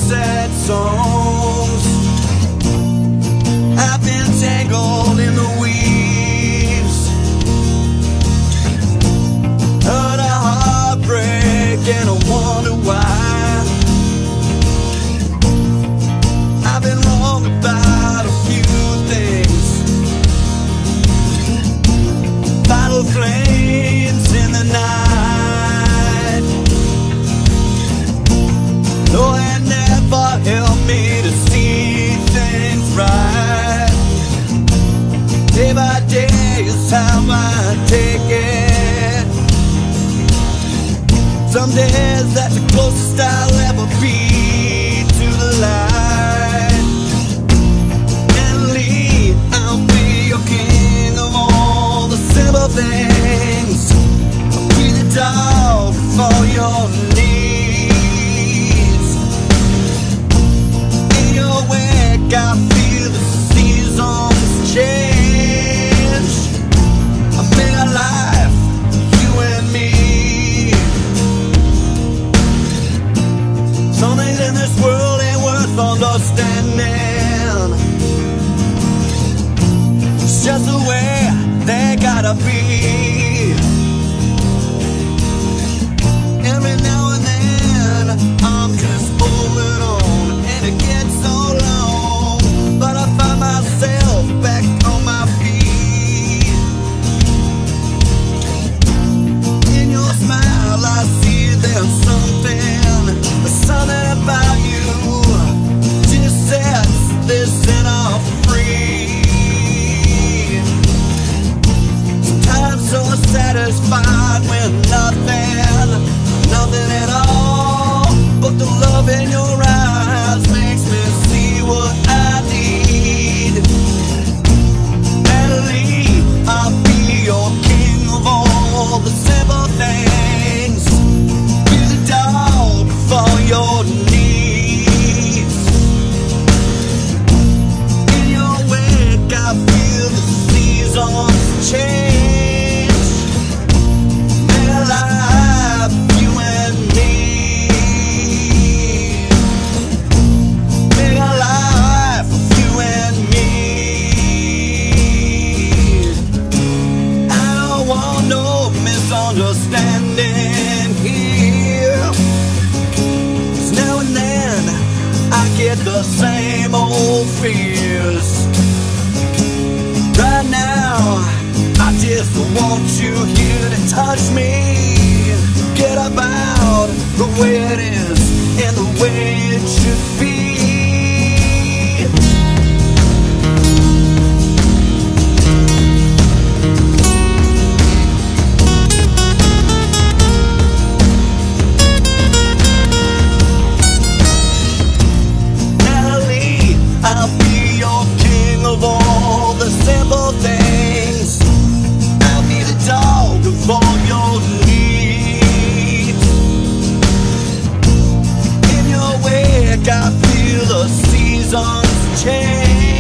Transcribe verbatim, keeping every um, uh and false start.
sad songs. I've been tangled in the weaves, heard a heartbreak and I wonder why. I've been wrong about a few things, vital flames in the night. Though it never helped me to see things right, day by day is how I take it. Some days that's the closest I'll ever be to the light. Natalie, I'll be your king of all the simple things. I'll be the dog for your needs. In your wake, I feel the seasons change. I made a life, you and me. Some things in this world ain't worth understanding. It's just the way they gotta be. Every now and then I'm just holding on, and it gets so long, but I find myself back on my feet. In your smile I see there's something, something about you just sets this sinner free. Sometimes so satisfied with nothing, nothing at all, but the love in your eyes makes me see what I need. Natalie, I'll be your king of all the simple things. Be the dog for your needs. In your wake I feel the seasons change. Make a life, you and me. Make a life, you and me. I don't want no misunderstanding here. Now and then I get the same old fears. Right now I just want you here to touch me. Get about the way it is and the way it should be. I'll be your king of all the simple things. I'll be the dog of all your needs. In your wake I feel the seasons change.